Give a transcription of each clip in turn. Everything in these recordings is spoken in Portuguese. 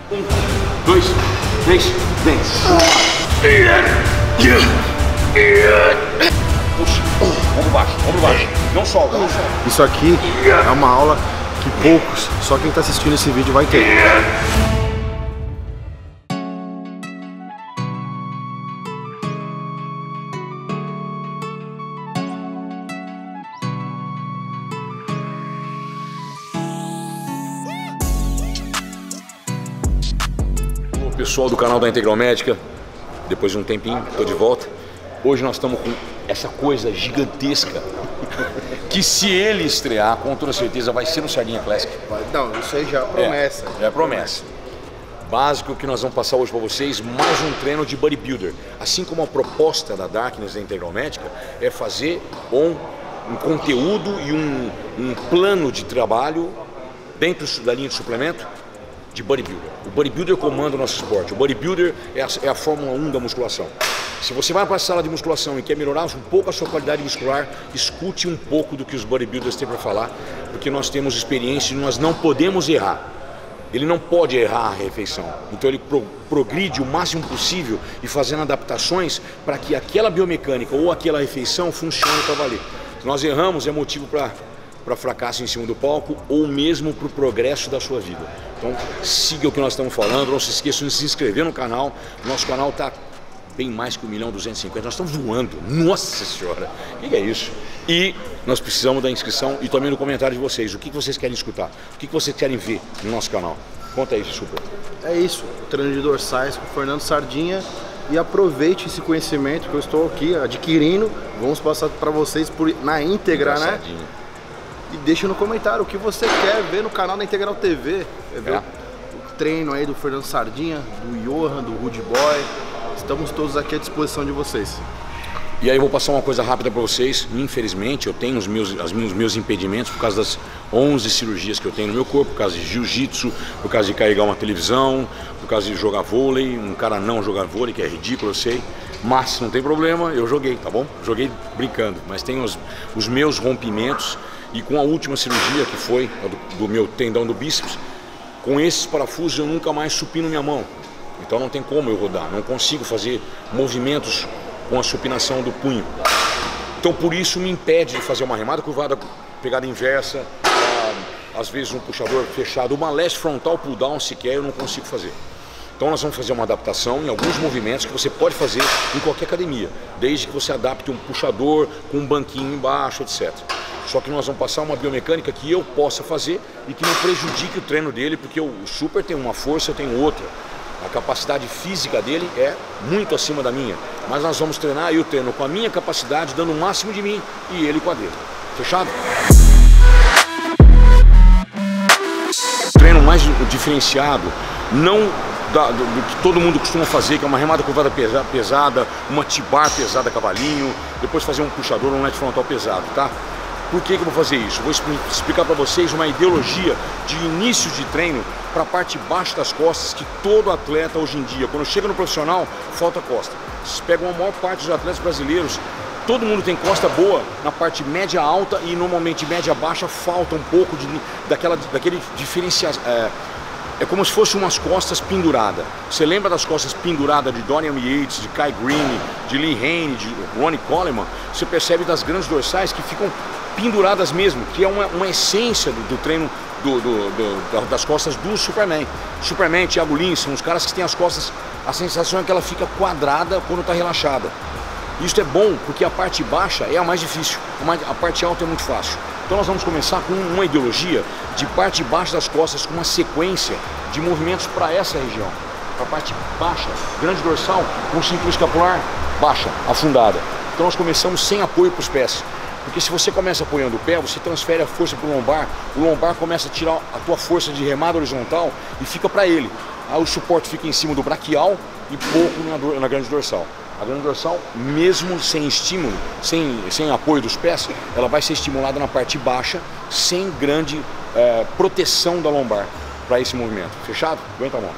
1, 2, 3, vem. Puxa, ombro baixo, ombro baixo. Não solta, não solta. Isso aqui é uma aula que poucos, só quem está assistindo esse vídeo vai ter. Pessoal do canal da Integral Médica, depois de um tempinho, estou de volta. Hoje nós estamos com essa coisa gigantesca que, se ele estrear, com toda certeza vai ser no Sardinha Classic. Não, isso aí já é promessa. É promessa. Básico que nós vamos passar hoje para vocês, mais um treino de bodybuilder. Assim como a proposta da Darkness da Integral Médica é fazer um conteúdo e um plano de trabalho dentro da linha de suplemento de bodybuilder. O bodybuilder comanda o nosso esporte. O bodybuilder é a Fórmula 1 da musculação. Se você vai para a sala de musculação e quer melhorar um pouco a sua qualidade muscular, escute um pouco do que os bodybuilders têm para falar, porque nós temos experiência e nós não podemos errar. Ele não pode errar a refeição. Então ele progride o máximo possível e fazendo adaptações para que aquela biomecânica ou aquela refeição funcione para valer. Se nós erramos, é motivo para fracasso em cima do palco ou mesmo para o progresso da sua vida. Então siga o que nós estamos falando, não se esqueçam de se inscrever no canal. Nosso canal está bem mais que 1.250.000, nós estamos voando, nossa senhora, o que é isso? E nós precisamos da inscrição e também do comentário de vocês, o que vocês querem escutar, o que vocês querem ver no nosso canal. Conta aí, Super. É isso, treino de dorsais com o Fernando Sardinha. E aproveite esse conhecimento que eu estou aqui adquirindo, vamos passar para vocês na íntegra, né? E deixa no comentário o que você quer ver no canal da Integral TV. Quer ver o treino aí do Fernando Sardinha, do Johan, do Rude Boy. Estamos todos aqui à disposição de vocês. E aí eu vou passar uma coisa rápida para vocês. Infelizmente eu tenho os meus impedimentos por causa das 11 cirurgias que eu tenho no meu corpo, por causa de jiu-jitsu, por causa de carregar uma televisão, por causa de jogar vôlei. Um cara não jogar vôlei, que é ridículo, eu sei. Mas não tem problema, eu joguei, tá bom? Joguei brincando, mas tem os meus rompimentos. E com a última cirurgia, que foi do meu tendão do bíceps, com esses parafusos eu nunca mais supino minha mão. Então não tem como eu rodar, não consigo fazer movimentos com a supinação do punho. Então por isso me impede de fazer uma remada curvada, pegada inversa, às vezes um puxador fechado, uma leste frontal pull down sequer eu não consigo fazer. Então nós vamos fazer uma adaptação em alguns movimentos que você pode fazer em qualquer academia, desde que você adapte um puxador com um banquinho embaixo, etc. Só que nós vamos passar uma biomecânica que eu possa fazer e que não prejudique o treino dele, porque o Super tem uma força, eu tenho outra. A capacidade física dele é muito acima da minha. Mas nós vamos treinar, eu treino com a minha capacidade, dando o máximo de mim, e ele com a dele. Fechado? Treino mais diferenciado, não do que todo mundo costuma fazer, que é uma remada curvada pesada, uma T-bar pesada cavalinho, depois fazer um puxador, um net frontal pesado, tá? Por que eu vou fazer isso? Vou explicar para vocês uma ideologia de início de treino para a parte baixa das costas, que todo atleta hoje em dia, quando chega no profissional, falta costa. Vocês pegam a maior parte dos atletas brasileiros, todo mundo tem costa boa na parte média alta e normalmente média baixa falta um pouco daquele diferenciação. É como se fossem umas costas penduradas. Você lembra das costas penduradas de Dorian Yates, de Kai Greene, de Lee Haney, de Ronnie Coleman? Você percebe das grandes dorsais que ficam penduradas mesmo, que é uma essência do treino das costas do Superman. Superman, Thiago Lins, são os caras que têm as costas, a sensação é que ela fica quadrada quando está relaxada. Isso é bom porque a parte baixa é a mais difícil, a parte alta é muito fácil. Então nós vamos começar com uma ideologia de parte baixa das costas, com uma sequência de movimentos para essa região. Para a parte baixa, grande dorsal, com cintura escapular baixa, afundada. Então nós começamos sem apoio para os pés. Porque se você começa apoiando o pé, você transfere a força para o lombar começa a tirar a tua força de remada horizontal e fica para ele. Aí o suporte fica em cima do braquial e pouco na grande dorsal. A grande dorsal, mesmo sem estímulo, sem apoio dos pés, ela vai ser estimulada na parte baixa, sem grande proteção da lombar para esse movimento. Fechado? Aguenta a mão.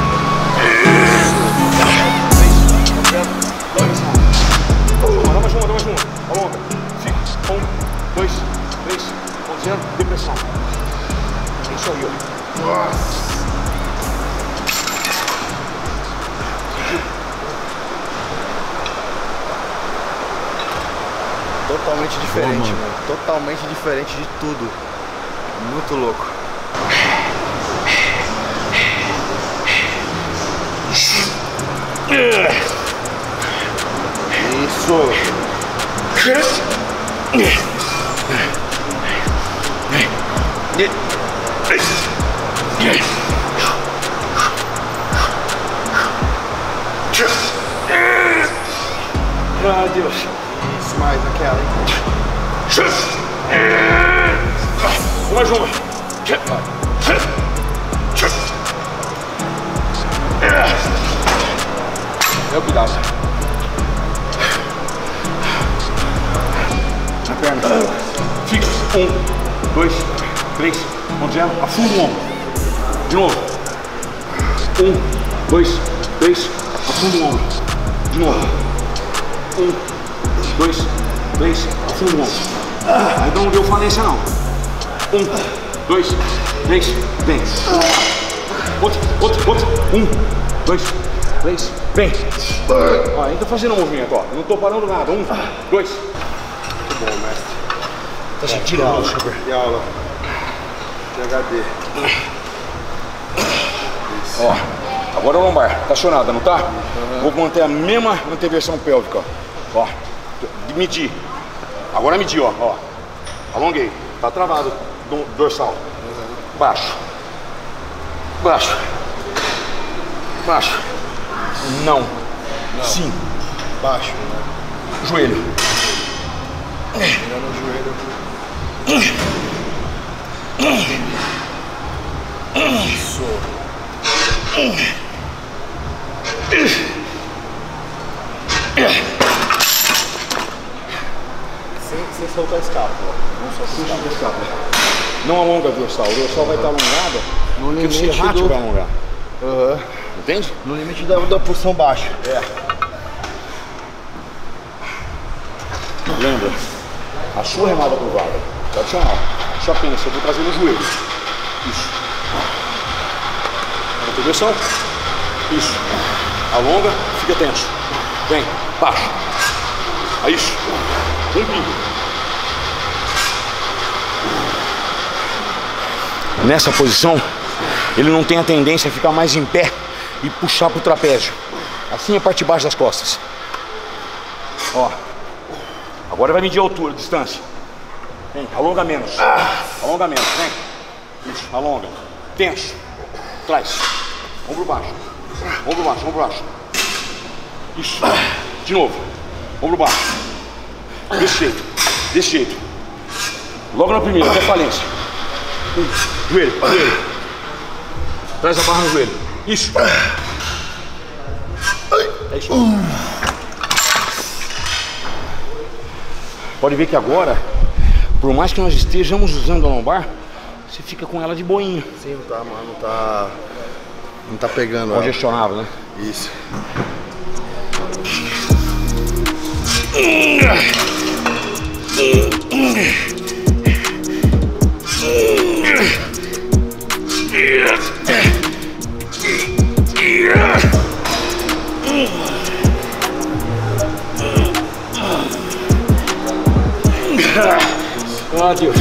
Vamos junto. mais uma. Alonga. Fica. 1, 2, 3, 0. Depressão. É isso aí, ó. Nossa. Totalmente diferente, mano. Totalmente diferente de tudo. Muito louco. Isso. Ah, Deus. Isso, mais aquela, hein? Mais uma. É o cuidado. Na perna. Fica. 1, 2, 3, 0. Afunda o ombro. De novo. 1, 2, 3. Afunda o ombro. De novo. 1, 2, 3. Afunda o ombro. Aí não deu falência não. 1, 2, 3. Vem. Outro. 1, 2, 3. Vem. Ó, a gente tá fazendo um movimento, ó. Eu não tô parando nada. 1, 2. Muito bom, mestre. Tá sentindo a aula, Super? E aula. PHD. Ó, agora o lombar. Tá acionada, não tá? Vou manter a mesma anteversão pélvica, ó. Medir. Agora medir, ó. Alonguei. Tá travado do dorsal. Baixo. Baixo. Baixo. Não. Sim. Baixo, né? Joelho. Virando o joelho. Isso. Sem soltar a escápula. Não soltar a escápula. Não alonga o dorsal vai estar alongado porque o ciático vai alongar. Entende? No limite da posição baixa. Lembra? A sua remada curvada, tradicional. Só pensa, eu vou trazer no joelho. Isso. Introdução. Isso. Alonga, fica tenso. Vem, baixo. Isso. Um pico. Nessa posição, ele não tem a tendência a ficar mais em pé e puxar pro trapézio. Assim é a parte de baixo das costas. Ó. Agora vai medir a altura, a distância. Vem, alonga menos. Alonga menos, vem. Isso, alonga. Tenso. Traz. Ombro baixo. Ombro baixo, ombro baixo. Isso. De novo. Ombro baixo. Desse jeito. Desse jeito. Logo na primeira, até falência. Joelho, joelho. Traz a barra no joelho. Isso. É isso. Pode ver que agora, por mais que nós estejamos usando a lombar, você fica com ela de boinha. Sim, não tá, mano, não tá pegando. Congestionável, né? Isso. Ah, Deus.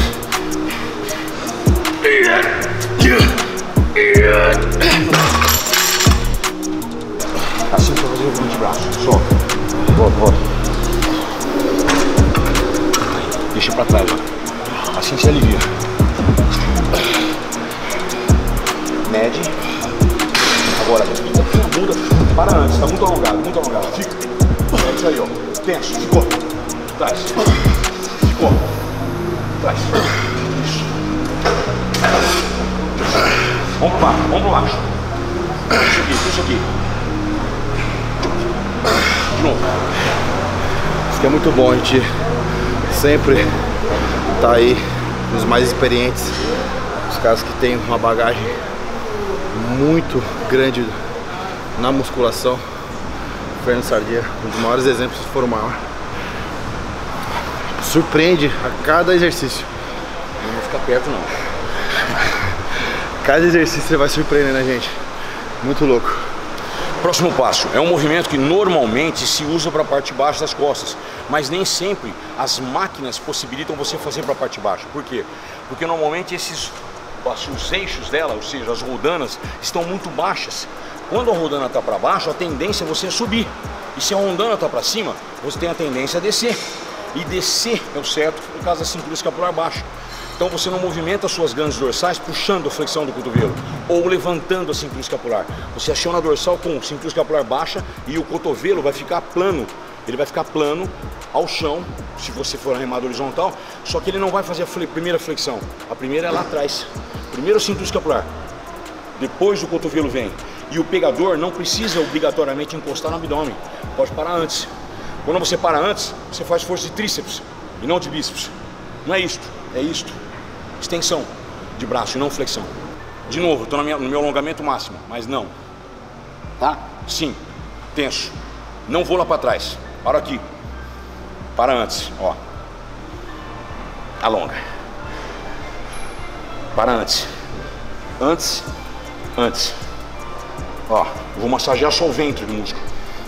Assim pra fazer o antebraço. Solta. Volta. Deixa pra trás, ó. Assim se alivia. Mede. Agora, a bunda para antes, tá muito alongado, muito alongado. Fica. É isso aí, ó. Tenso, ficou. Traz. Ficou. Traz. Isso. Ombro baixo, ombro baixo. Isso aqui. De novo. Isso aqui é muito bom, a gente sempre tá aí os mais experientes, os caras que têm uma bagagem muito grande na musculação. O Fernando Sardinha, um dos maiores exemplos, se for o maior. surpreende a cada exercício. Não vou ficar perto não. Cada exercício você vai surpreendendo a gente. Muito louco. Próximo passo. É um movimento que normalmente se usa para a parte baixa das costas, mas nem sempre as máquinas possibilitam você fazer para a parte baixa. Por quê? Porque normalmente os eixos dela, ou seja, as rodanas, estão muito baixas. Quando a rodana está para baixo, a tendência é você subir. E se a rodana está para cima, você tem a tendência a descer. E descer é o certo no caso da cintura escapular baixa. Então você não movimenta as suas glândulas dorsais puxando a flexão do cotovelo ou levantando a cintura escapular. Você aciona a dorsal com cintura escapular baixa e o cotovelo vai ficar plano. Ele vai ficar plano ao chão, se você for remado horizontal, só que ele não vai fazer a primeira flexão. A primeira é lá atrás. Primeiro a cintura escapular, depois o cotovelo vem. E o pegador não precisa obrigatoriamente encostar no abdômen, pode parar antes. Quando você para antes, você faz força de tríceps e não de bíceps. Não é isto, é isto. Extensão de braço e não flexão. De novo, estou no meu alongamento máximo, mas não. Tá? Sim, tenso. Não vou lá para trás. Para aqui. Para antes, ó. Alonga. Para antes. Antes. Antes. Ó, vou massagear só o ventre do músculo.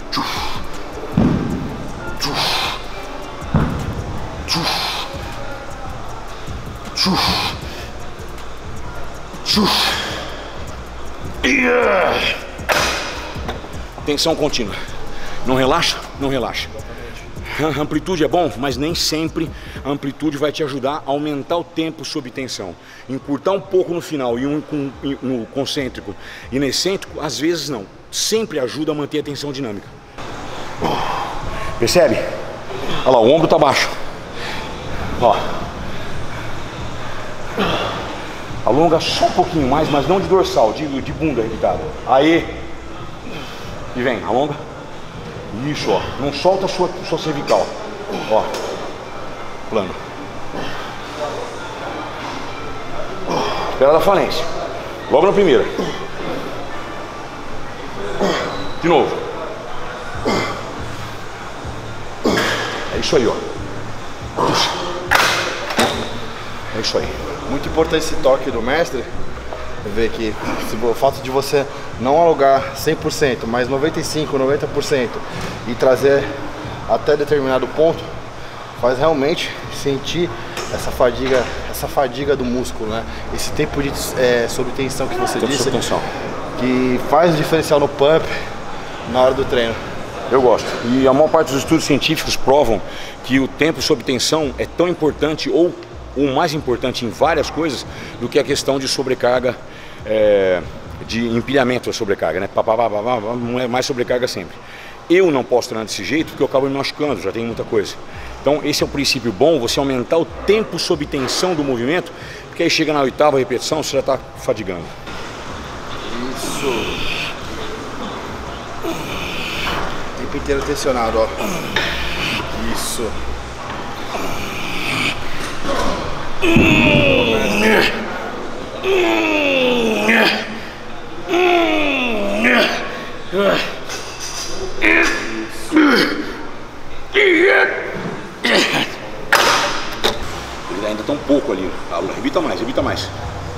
Tensão contínua. Não relaxa? Não relaxa. A amplitude é bom, mas nem sempre a amplitude vai te ajudar a aumentar o tempo sob tensão. Encurtar um pouco no final e no concêntrico e no excêntrico, às vezes não. Sempre ajuda a manter a tensão dinâmica. Percebe? Olha lá, o ombro tá baixo. Ó. Alonga só um pouquinho mais, mas não de dorsal, de bunda revitada. Aí. E vem, alonga. Isso, ó. Não solta a sua cervical. Ó. Plano. Espera da falência. Logo na primeira. De novo. É isso aí, ó. É isso aí. Muito importante esse toque do mestre. Ver que o fato de você não alongar 100%, mas 95%, 90% e trazer até determinado ponto, faz realmente sentir essa fadiga do músculo, né? Esse tempo de sob tensão que você disse, que faz o diferencial no pump na hora do treino. Eu gosto. E a maior parte dos estudos científicos provam que o tempo sob tensão é tão importante ou o mais importante em várias coisas do que a questão de sobrecarga, de empilhamento da sobrecarga, né? Não é mais sobrecarga sempre. Eu não posso treinar desse jeito porque eu acabo me machucando, já tenho muita coisa. Então esse é o princípio bom, você aumentar o tempo sob tensão do movimento, porque aí chega na 8ª repetição, você já está fadigando. Isso. O tempo inteiro tensionado, ó. Isso. Ele ainda está um pouco ali. Rebita mais, rebita mais.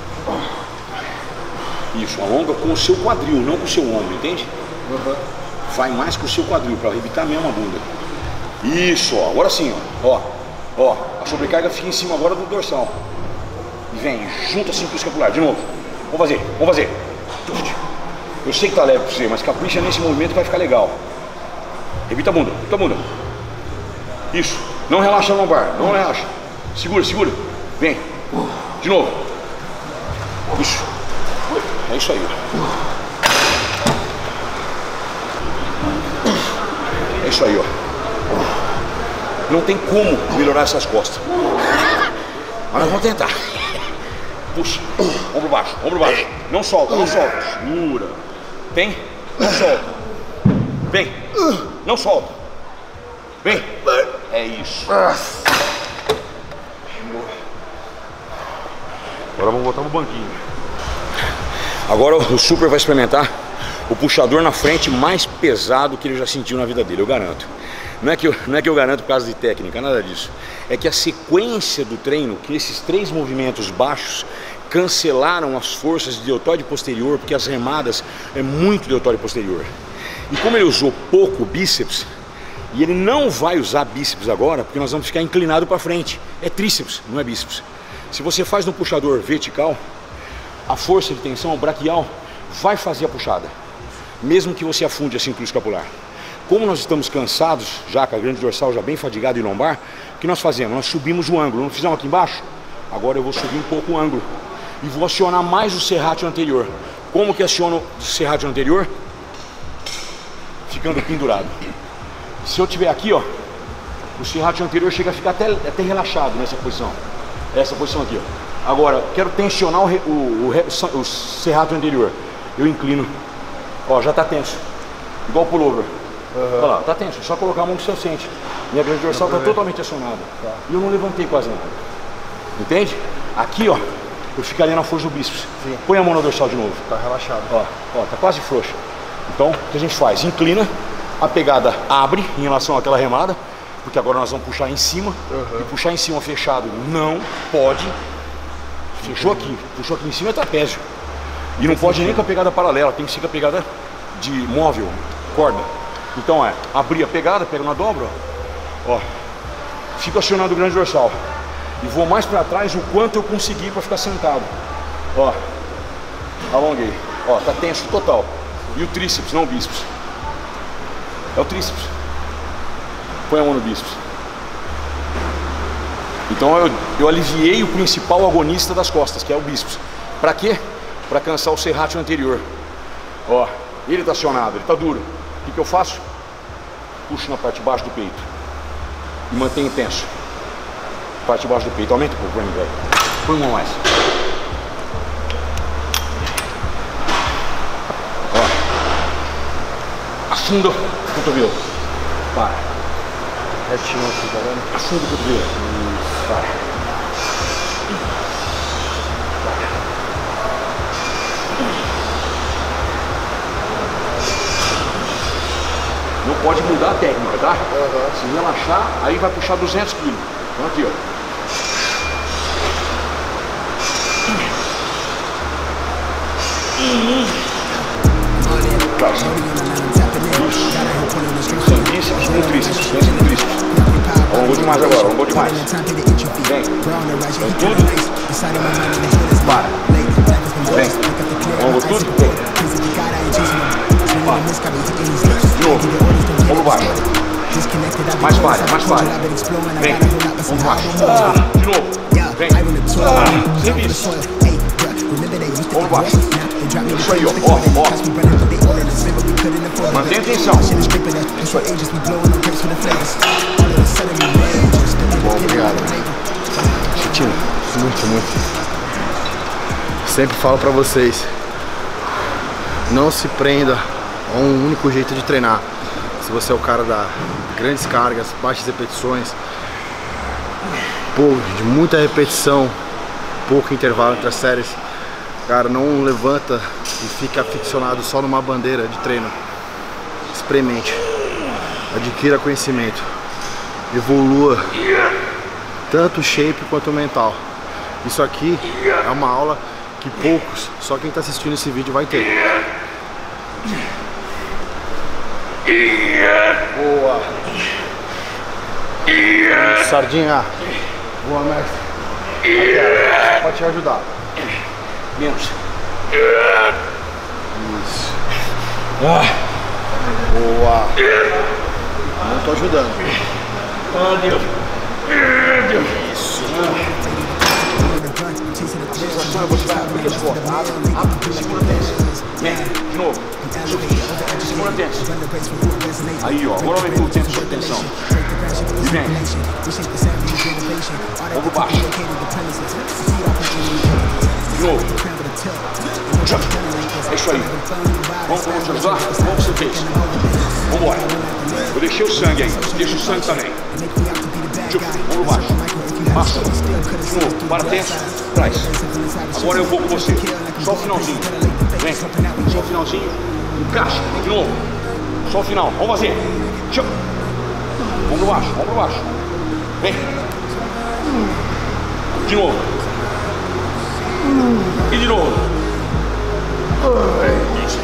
Isso, alonga com o seu quadril, não com o seu ombro, entende? Uhum. Vai mais com o seu quadril para rebitar mesmo a bunda. Isso, ó. Agora sim, ó. Ó, a sobrecarga fica em cima agora do dorsal. E vem, junta a cintura escapular, de novo. Vamos fazer, vamos fazer. Eu sei que tá leve pra você, mas capricha nesse movimento que vai ficar legal. Evita a bunda, evita a bunda. Isso, não relaxa a lombar, não relaxa. Segura, segura. Vem, de novo. Isso. É isso aí. É isso aí, ó. Não tem como melhorar essas costas. Mas nós vamos tentar. Puxa, ombro baixo, ombro baixo. Não solta, não solta. Segura. Vem, não solta. Vem, não solta. Vem. É isso. Agora vamos voltar no banquinho. Agora o Super vai experimentar o puxador na frente mais pesado que ele já sentiu na vida dele, eu garanto. Não é que eu garanto por causa de técnica, nada disso. É que a sequência do treino, que esses 3 movimentos baixos cancelaram as forças de deltóide posterior, porque as remadas é muito deltóide posterior. E como ele usou pouco bíceps, e ele não vai usar bíceps agora, porque nós vamos ficar inclinado para frente. É tríceps, não é bíceps. Se você faz no puxador vertical, a força de tensão braquial vai fazer a puxada, mesmo que você afunde a cintura escapular. Como nós estamos cansados, já com a grande dorsal já bem fadigada e lombar, o que nós fazemos? Nós subimos o ângulo. Não fizemos aqui embaixo? Agora eu vou subir um pouco o ângulo e vou acionar mais o serrátil anterior. Como que aciono o serrátil anterior? Ficando pendurado. Se eu tiver aqui, ó, o serrátil anterior chega a ficar até relaxado nessa posição. Essa posição aqui, ó. Agora, quero tensionar o serrátil anterior. Eu inclino. Ó, já tá tenso. Igual o pullover. Olha lá, tá tenso. É só colocar a mão que você sente. Minha grande dorsal tá totalmente acionada. Tá. E eu não levantei quase nada. Entende? Aqui, ó, eu ficaria na força do bíceps. Sim. Põe a mão na dorsal de novo. Tá relaxado. Ó, tá quase frouxo. Então, o que a gente faz? Inclina. A pegada abre em relação àquela remada, porque agora nós vamos puxar em cima. E puxar em cima fechado não pode. Fechou aqui em cima é trapézio. E não pode nem com a pegada paralela, tem que ser com a pegada de móvel, corda. Então abrir a pegada, pega na dobra, ó. Fico acionando o grande dorsal. E vou mais para trás o quanto eu conseguir para ficar sentado. Ó, alonguei. Ó, tá tenso total. E o tríceps, não o bíceps. É o tríceps. Põe a mão no bíceps. Então eu aliviei o principal agonista das costas, que é o bíceps. Pra quê? Pra cansar o serrátil anterior. Ó, ele tá acionado, ele tá duro. O que eu faço? Puxo na parte de baixo do peito e mantenho tenso. Parte de baixo do peito. Aumenta um pouco pra mim, velho. Põe uma mais. Ó. Afunda o cotovelo. Para. Retinho aqui, tá vendo? Afunda o cotovelo. Isso. Para. Não pode mudar a técnica, tá? Se relaxar, aí vai puxar 200 kg. Então aqui, ó. Traz. Bíceps com tríceps. Pensa no tríceps. Alongou demais agora, alongou demais. Vem. Vem tudo. Para. Vem. Alongou tudo. Vem. De novo. Vamos baixo. Mais pare, mais pare. Vem. Vamos baixo. De novo. Vem. Sempre isso. Vamos baixo. Isso aí, ó. Ó. Mantenha atenção. Isso aí. Bom, obrigado. Chitinho, muito. Sempre falo pra vocês, não se prenda a um único jeito de treinar. Se você é o cara da grandes cargas, baixas repetições, de muita repetição, pouco intervalo entre as séries, cara, não levanta e fica aficionado só numa bandeira de treino. Experimente, adquira conhecimento, evolua tanto o shape quanto o mental. Isso aqui é uma aula que poucos, só quem está assistindo esse vídeo vai ter. Boa. Sardinha. Boa, mestre. Aquela, pode te ajudar. Menos. Isso. Boa. Não tô ajudando. Ah, Deus. Deus. Isso. Sensação é você vai abrir as costas. Abre, segura tenso. Vem, de novo. Segura tenso. Aí, ó. Agora aumentou o tempo de tensão. E vem. Ombro baixo. De novo. É isso aí. Vamos te ajudar? Como você fez? Vambora. Eu deixei o sangue aí. Deixa o sangue também. Ombro baixo. Passa. De novo. Para tenso. Traz. Agora eu vou com você. Só o finalzinho. Vem. Só o finalzinho. Encaixa. De novo. Só o final. Vamos fazer. Ombro baixo, ombro baixo. Vem. De novo. E de novo. Isso.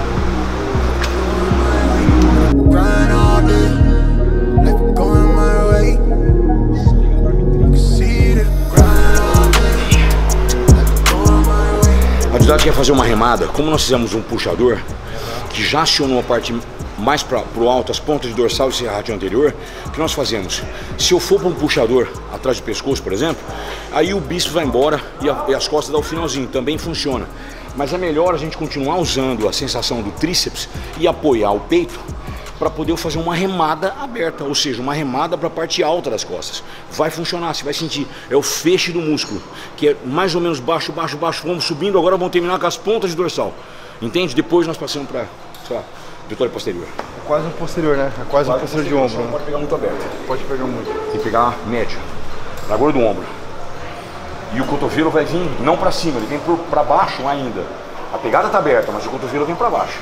A didática é fazer uma remada. Como nós fizemos um puxador que já acionou a parte mais para o alto, as pontas de dorsal e serrátil anterior, o que nós fazemos? Se eu for para um puxador atrás do pescoço, por exemplo, aí o bíceps vai embora e as costas dá o finalzinho, também funciona. Mas é melhor a gente continuar usando a sensação do tríceps e apoiar o peito para poder fazer uma remada aberta, ou seja, uma remada para a parte alta das costas. Vai funcionar, você vai sentir, é o feixe do músculo, que é mais ou menos baixo, baixo, baixo, vamos subindo, agora vamos terminar com as pontas de dorsal, entende? Depois nós passamos para, sei lá, adutor posterior. É quase um posterior, né? É quase um posterior de ombro. Não pode pegar muito aberto. Pode pegar muito. Tem que pegar médio, largura do ombro. E o cotovelo vai vir não para cima, ele vem para baixo ainda. A pegada está aberta, mas o cotovelo vem para baixo.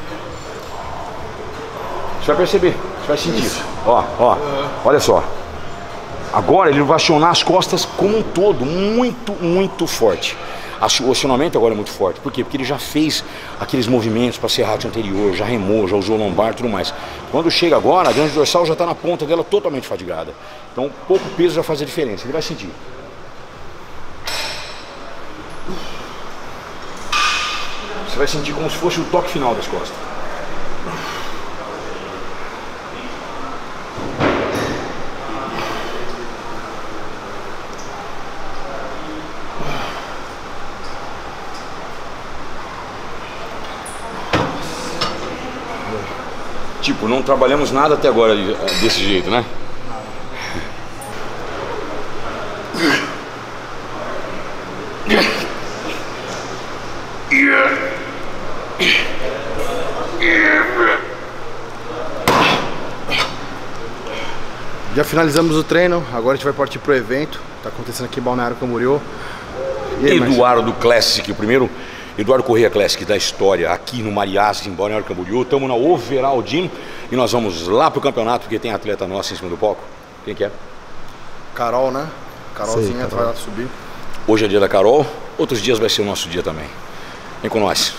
Você vai perceber, você vai sentir isso. Ó, ó, olha só. Agora ele vai acionar as costas como um todo, muito, muito forte. O acionamento agora é muito forte. Por quê? Porque ele já fez aqueles movimentos para serrátil anterior, já remou, já usou lombar e tudo mais. Quando chega agora, a grande dorsal já está na ponta dela totalmente fadigada. Então pouco peso já faz a diferença, ele vai sentir. Você vai sentir como se fosse o toque final das costas. Tipo, não trabalhamos nada até agora desse jeito, né? Já finalizamos o treino, agora a gente vai partir pro evento. Tá acontecendo aqui em Balneário Camboriú. Eduardo Classic, o primeiro Eduardo Corrêa Classic da história aqui no Mariachi, em Balneário Camboriú. Estamos na Overall Gym e nós vamos lá pro campeonato porque tem atleta nossa em cima do palco. Quem que é? Carol, né? Carolzinha vai lá subir. Hoje é dia da Carol, outros dias vai ser o nosso dia também. Vem com nós.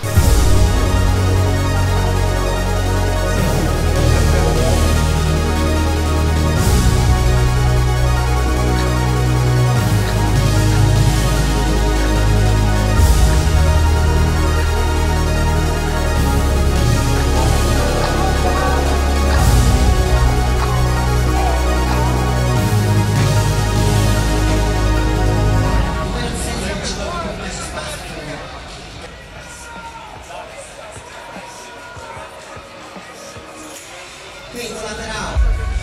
Peito lateral.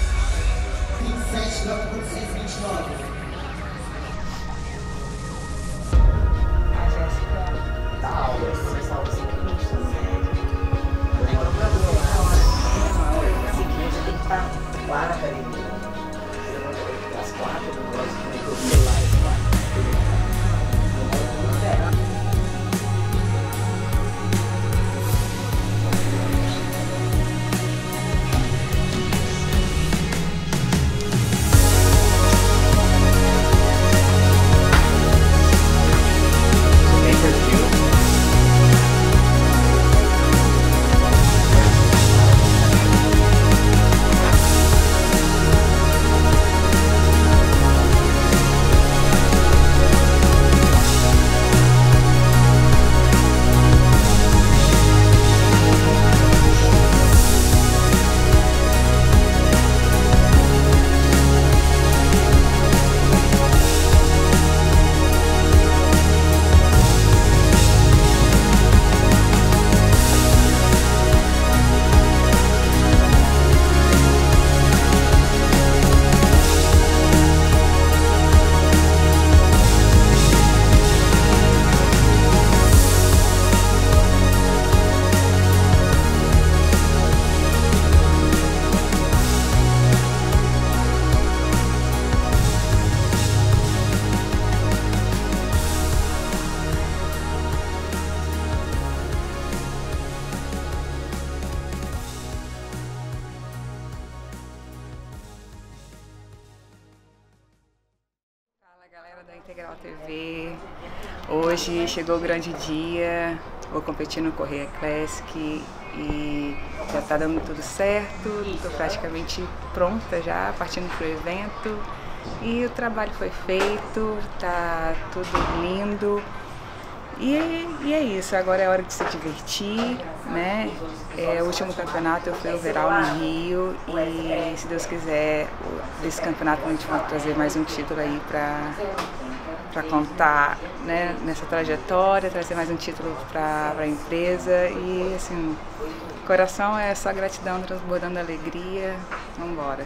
27,429. A Jéssica da aula. Começar o ciclista. Ciclista tem que estar 4 academia. As 4 eu não gosto de ter o celular. Da Integral TV, hoje chegou o grande dia, vou competir no Correia Classic e já está dando tudo certo, estou praticamente pronta já, partindo para o evento e o trabalho foi feito, tá tudo lindo e é isso, agora é hora de se divertir, né? O último campeonato eu fui overall no Rio e se Deus quiser desse campeonato a gente vai trazer mais um título aí para contar, né, nessa trajetória, trazer mais um título para a empresa e assim, coração é só gratidão transbordando alegria, vamos embora.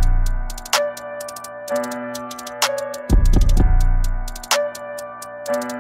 you.